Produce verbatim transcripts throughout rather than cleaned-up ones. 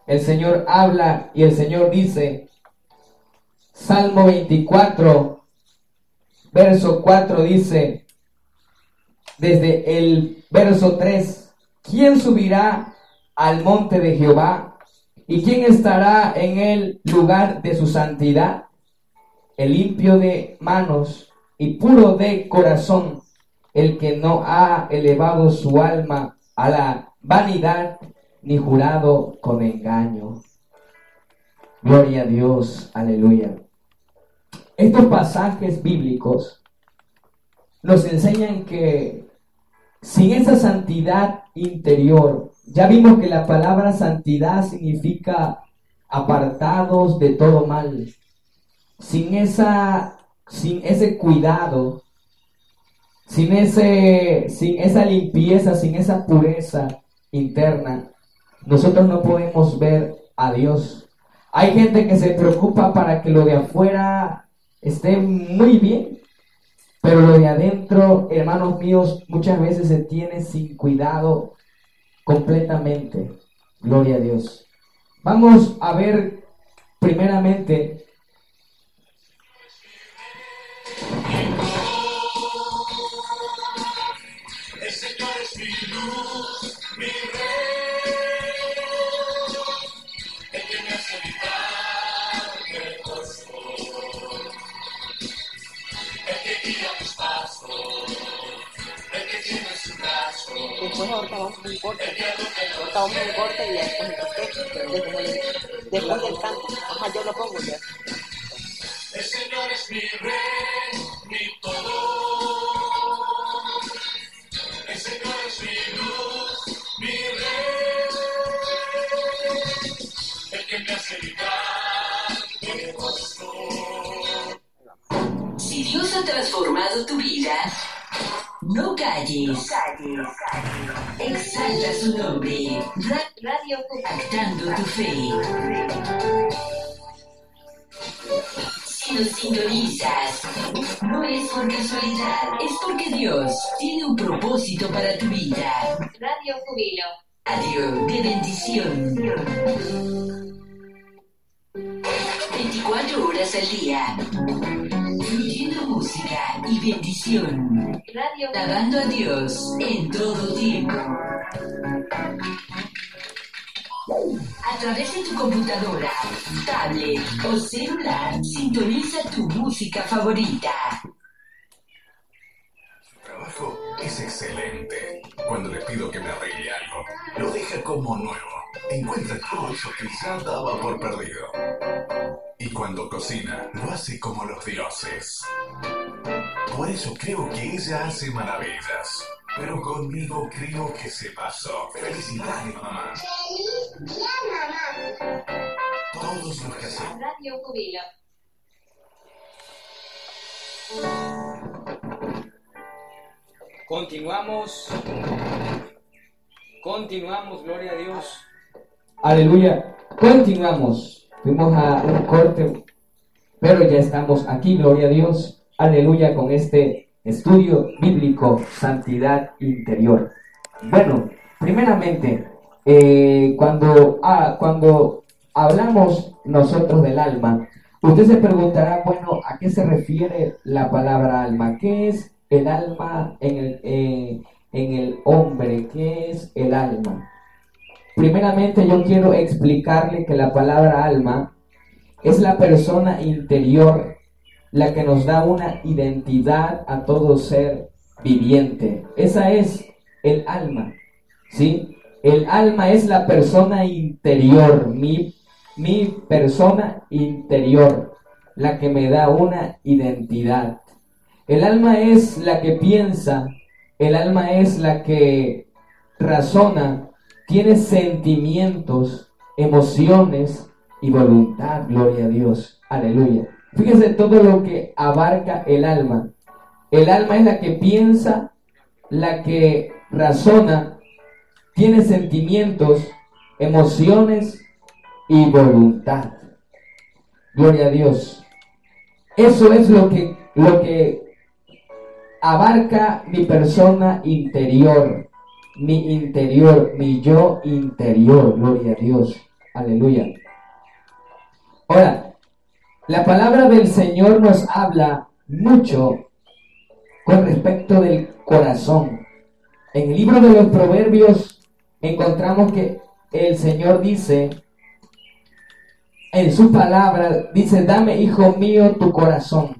el Señor habla y el Señor dice, Salmo veinticuatro, verso cuatro dice, desde el verso tres, ¿quién subirá al monte de Jehová? ¿Y quién estará en el lugar de su santidad? El limpio de manos y puro de corazón, el que no ha elevado su alma a la vanidad, ni jurado con engaño. Gloria a Dios, aleluya. Estos pasajes bíblicos nos enseñan que sin esa santidad interior, ya vimos que la palabra santidad significa apartados de todo mal. Sin esa, sin ese cuidado, sin ese, sin esa limpieza, sin esa pureza interna, nosotros no podemos ver a Dios. Hay gente que se preocupa para que lo de afuera esté muy bien, pero lo de adentro, hermanos míos, muchas veces se tiene sin cuidado completamente. Gloria a Dios. Vamos a ver primeramente el Señor es mi luz, mi rey, el que me hace evitar el costo, el que guía mis pasos, el que tiene su brazo. Después ahorita vamos a un corte, ahorita vamos a un corte y ya después el corte, después del canto, ajá, yo lo pongo ya. El Señor es mi rey, mi todo. El Señor es mi luz, mi rey, el que me hace evitar el costo. Si Dios ha transformado tu vida, no calles. Exalta su nombre. Ra- Radio Actando tu fe. Si nos sintonizas, no es por casualidad, es porque Dios tiene un propósito para tu vida. Radio Jubilo. Radio de bendición. veinticuatro horas al día. Fluyendo música y bendición. Radio Alabando a Dios en todo tiempo. A través de tu computadora, tablet o celular, sintoniza tu música favorita. Su trabajo es excelente. Cuando le pido que me arregle algo, lo deja como nuevo. Encuentra todo eso que ya daba por perdido. Y cuando cocina, lo hace como los dioses. Por eso creo que ella hace maravillas. Pero conmigo creo que se pasó. Felicidades, mamá. ¡Feliz día, mamá! Todos los que hacemos. Radio Jubilo. Continuamos. Continuamos, gloria a Dios. Aleluya. Continuamos. Fuimos a un corte, pero ya estamos aquí, gloria a Dios. Aleluya, con este estudio bíblico, santidad interior. Bueno, primeramente, eh, cuando, ah, cuando hablamos nosotros del alma, usted se preguntará, bueno, ¿a qué se refiere la palabra alma? ¿Qué es el alma en el, eh, en el hombre? ¿Qué es el alma? Primeramente yo quiero explicarle que la palabra alma es la persona interior, la que nos da una identidad a todo ser viviente. Esa es el alma, ¿sí? El alma es la persona interior, mi, mi persona interior, la que me da una identidad. El alma es la que piensa, el alma es la que razona, tiene sentimientos, emociones y voluntad, gloria a Dios, aleluya. Fíjese todo lo que abarca el alma. El alma es la que piensa, la que razona, tiene sentimientos, emociones y voluntad. Gloria a Dios. Eso es lo que, lo que abarca mi persona interior, mi interior, mi yo interior, gloria a Dios. Aleluya. Ahora, la palabra del Señor nos habla mucho con respecto del corazón. En el libro de los Proverbios encontramos que el Señor dice, en su palabra, dice, dame, hijo mío, tu corazón,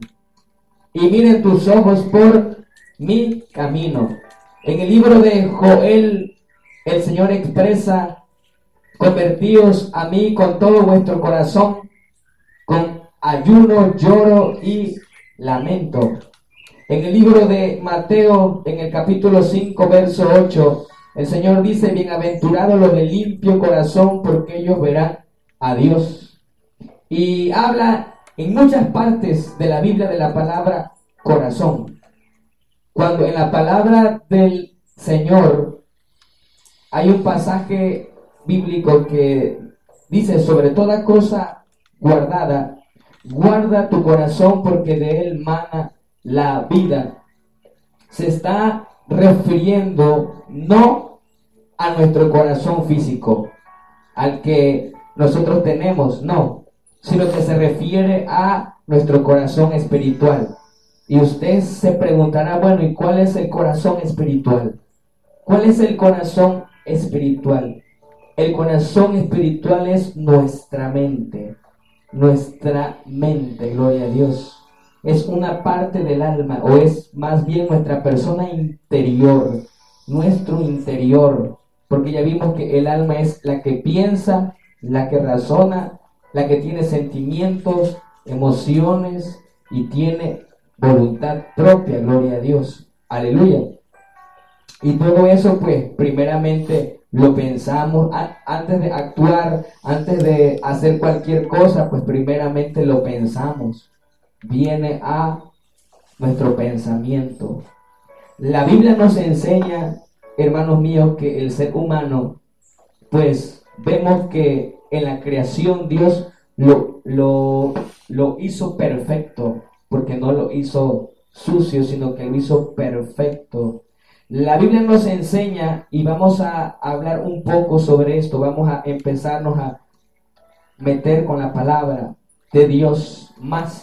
y miren tus ojos por mi camino. En el libro de Joel, el Señor expresa, convertíos a mí con todo vuestro corazón, con ayuno, lloro y lamento. En el libro de Mateo, en el capítulo cinco, verso ocho, el Señor dice, bienaventurados los de limpio corazón, porque ellos verán a Dios. Y habla en muchas partes de la Biblia de la palabra corazón. Cuando en la palabra del Señor hay un pasaje bíblico que dice, sobre toda cosa guardada, guarda tu corazón porque de él mana la vida. Se está refiriendo no a nuestro corazón físico, al que nosotros tenemos, no, sino que se refiere a nuestro corazón espiritual. Y usted se preguntará, bueno, ¿y cuál es el corazón espiritual? ¿Cuál es el corazón espiritual? El corazón espiritual es nuestra mente, nuestra mente, gloria a Dios. Es una parte del alma, o es más bien nuestra persona interior, nuestro interior, porque ya vimos que el alma es la que piensa, la que razona, la que tiene sentimientos, emociones y tiene voluntad propia, gloria a Dios, aleluya. Y todo eso, pues, primeramente lo pensamos a, antes de actuar, antes de hacer cualquier cosa, pues primeramente lo pensamos. Viene a nuestro pensamiento. La Biblia nos enseña, hermanos míos, que el ser humano, pues vemos que en la creación Dios lo, lo, lo hizo perfecto, porque no lo hizo sucio, sino que lo hizo perfecto. La Biblia nos enseña, y vamos a hablar un poco sobre esto, vamos a empezarnos a meter con la palabra de Dios más.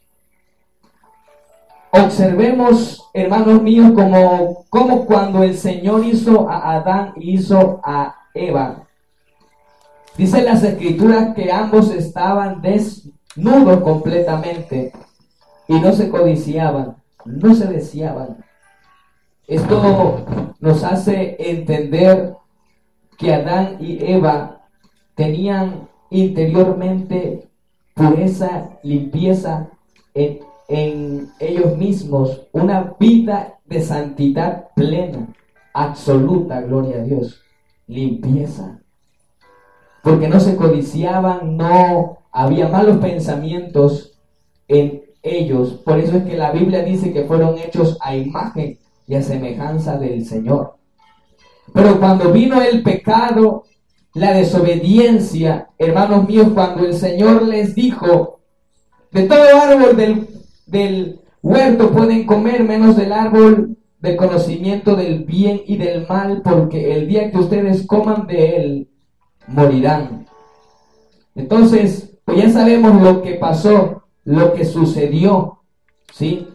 Observemos, hermanos míos, como, como cuando el Señor hizo a Adán y hizo a Eva. Dice las Escrituras que ambos estaban desnudos completamente y no se codiciaban, no se deseaban. Esto nos hace entender que Adán y Eva tenían interiormente pureza, limpieza en, en ellos mismos, una vida de santidad plena, absoluta, gloria a Dios, limpieza. Porque no se codiciaban, no había malos pensamientos en ellos. Por eso es que la Biblia dice que fueron hechos a imagen y a semejanza del Señor. Pero cuando vino el pecado, la desobediencia, hermanos míos, cuando el Señor les dijo, de todo árbol del, del huerto pueden comer, menos del árbol del conocimiento del bien y del mal, porque el día que ustedes coman de él, morirán. Entonces, pues ya sabemos lo que pasó, lo que sucedió, ¿sí?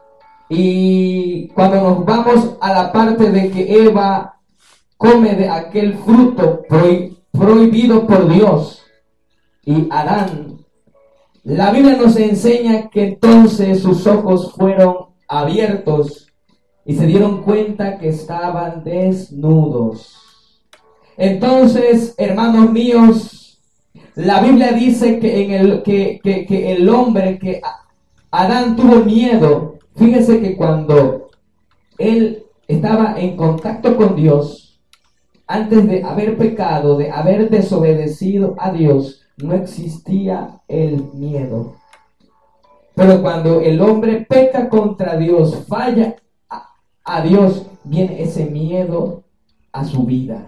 Y cuando nos vamos a la parte de que Eva come de aquel fruto prohib- prohibido por Dios y Adán, la Biblia nos enseña que entonces sus ojos fueron abiertos y se dieron cuenta que estaban desnudos. Entonces, hermanos míos, la Biblia dice que, en el, que, que, que el hombre, que Adán tuvo miedo. Fíjese que cuando él estaba en contacto con Dios, antes de haber pecado, de haber desobedecido a Dios, no existía el miedo. Pero cuando el hombre peca contra Dios, falla a, a Dios, viene ese miedo a su vida.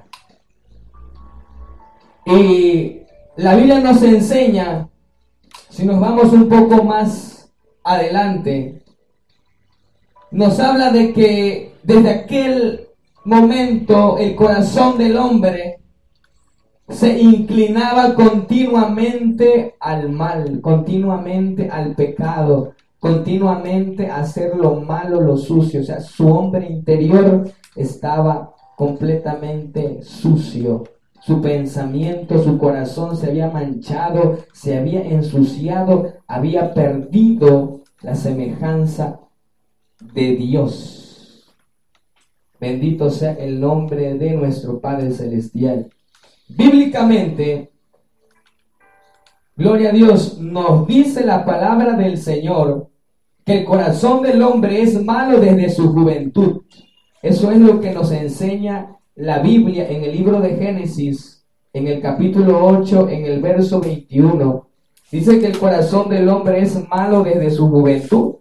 Y la Biblia nos enseña, si nos vamos un poco más adelante, nos habla de que desde aquel momento el corazón del hombre se inclinaba continuamente al mal, continuamente al pecado, continuamente a hacer lo malo, lo sucio. O sea, su hombre interior estaba completamente sucio. Su pensamiento, su corazón se había manchado, se había ensuciado, había perdido la semejanza de Dios. Bendito sea el nombre de nuestro Padre Celestial. Bíblicamente, gloria a Dios, nos dice la palabra del Señor que el corazón del hombre es malo desde su juventud. Eso es lo que nos enseña la Biblia en el libro de Génesis, en el capítulo ocho, en el verso veintiuno. Dice que el corazón del hombre es malo desde su juventud.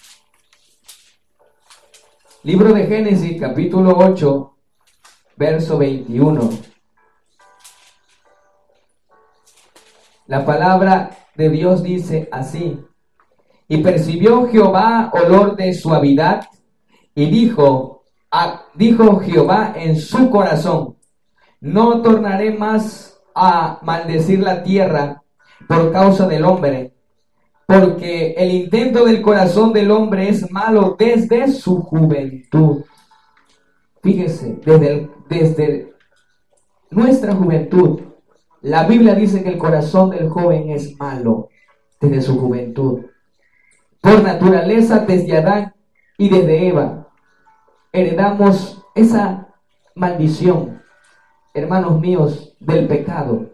Libro de Génesis, capítulo ocho, verso veintiuno. La palabra de Dios dice así: y percibió Jehová olor de suavidad, y dijo, ah, dijo Jehová en su corazón, no tornaré más a maldecir la tierra por causa del hombre, porque el intento del corazón del hombre es malo desde su juventud. Fíjese, desde, el, desde nuestra juventud, la Biblia dice que el corazón del joven es malo desde su juventud. Por naturaleza, desde Adán y desde Eva, heredamos esa maldición, hermanos míos, del pecado.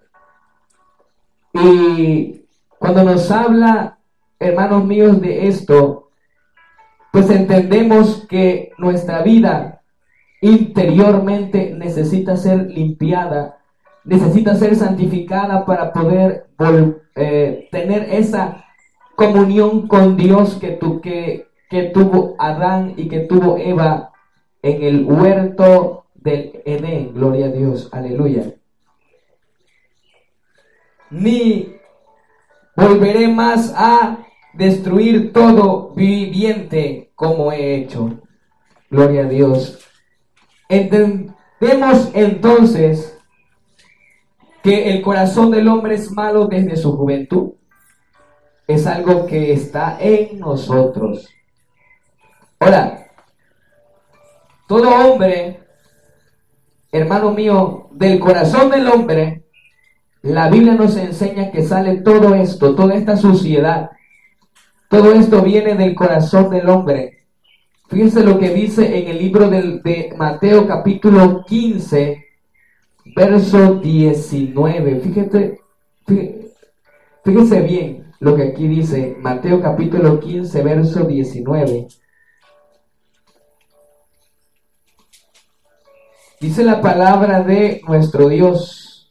Y cuando nos habla, hermanos míos, de esto, pues entendemos que nuestra vida interiormente necesita ser limpiada, necesita ser santificada para poder eh, tener esa comunión con Dios que, tu, que, que tuvo Adán y que tuvo Eva en el huerto del Edén. Gloria a Dios, aleluya. Ni volveré más a destruir todo viviente como he hecho. Gloria a Dios. Entendemos entonces que el corazón del hombre es malo desde su juventud. Es algo que está en nosotros. Ahora, todo hombre, hermano mío, del corazón del hombre, la Biblia nos enseña que sale todo esto, toda esta suciedad. Todo esto viene del corazón del hombre. Fíjense lo que dice en el libro de, de Mateo capítulo quince, verso diecinueve. Fíjate, fíjate, fíjese bien lo que aquí dice Mateo capítulo quince, verso diecinueve. Dice la palabra de nuestro Dios.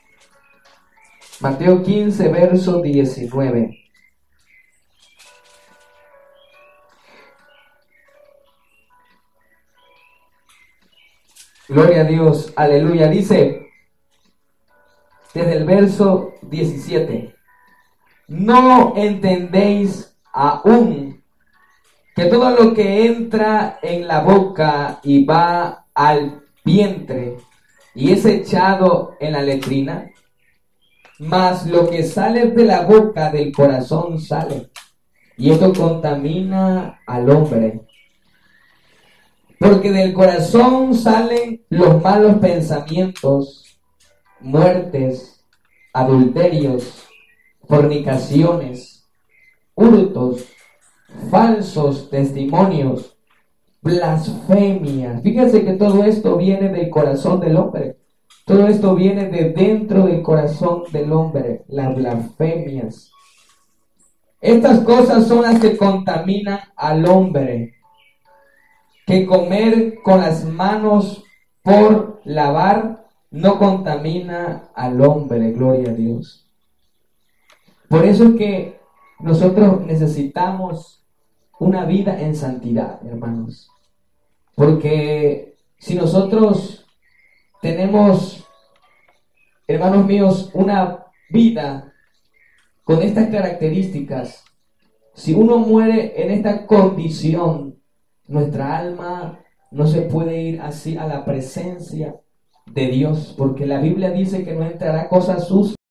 Mateo quince, verso diecinueve. Gloria a Dios, aleluya. Dice desde el verso diecisiete: ¿no entendéis aún que todo lo que entra en la boca y va al vientre y es echado en la letrina? Mas lo que sale de la boca del corazón sale, y esto contamina al hombre. Porque del corazón salen los malos pensamientos, muertes, adulterios, fornicaciones, hurtos, falsos testimonios, blasfemias. Fíjense que todo esto viene del corazón del hombre. Todo esto viene de dentro del corazón del hombre, las blasfemias. Estas cosas son las que contaminan al hombre. Que comer con las manos por lavar no contamina al hombre, gloria a Dios. Por eso es que nosotros necesitamos una vida en santidad, hermanos. Porque si nosotros tenemos, hermanos míos, una vida con estas características, si uno muere en esta condición, nuestra alma no se puede ir así a la presencia de Dios, porque la Biblia dice que no entrará cosas sucias